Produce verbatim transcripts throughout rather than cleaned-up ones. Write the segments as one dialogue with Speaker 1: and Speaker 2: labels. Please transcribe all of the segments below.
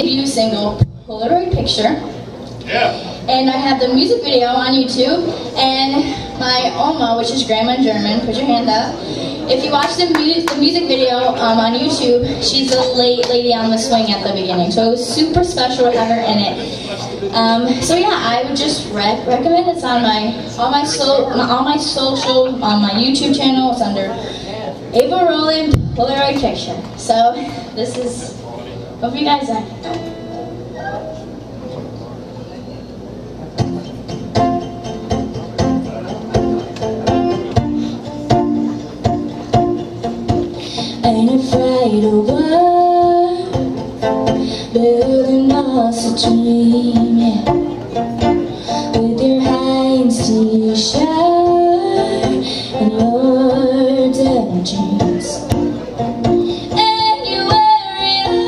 Speaker 1: debut single, Polaroid Picture.
Speaker 2: Yeah.
Speaker 1: And I have the music video on YouTube, and my Oma, which is grandma in German, put your hand up. If you watch the, mu the music video um, on YouTube, she's the late lady on the swing at the beginning. So it was super special to have her in it. Um, so yeah, I would just rec recommend it's on my all my so my, all my social on my YouTube channel. It's under Ava Rowland Polaroid Picture. So this is hope you guys like it. Ain't afraid of what, building us a dream, yeah. With your hands t-shirt and your denim jeans, and you wear it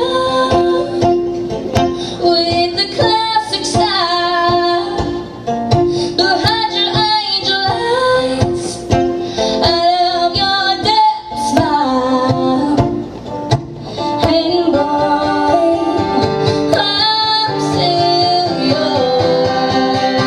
Speaker 1: all with the classic style behind your angel eyes. I love your dead smile. And boy, I'm still yours.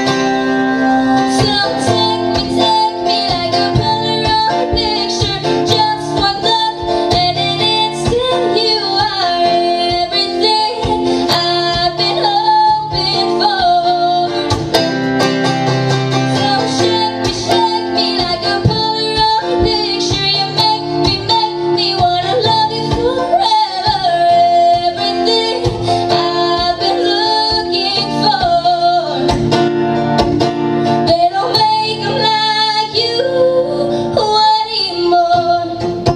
Speaker 1: So take me, take me like a Polaroid picture. Just one look and in an instant you are everything I've been hoping for. So shake me, shake me like a Polaroid picture. You make me, make me wanna love you forever. Everything I've been looking for. They don't make them like you anymore.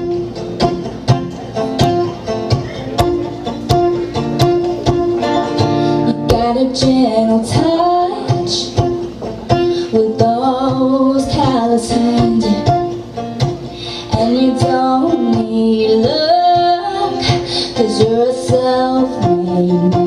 Speaker 1: You got a gentle touch with those callous hands, and you don't need luck, 'cause you're a self-made man.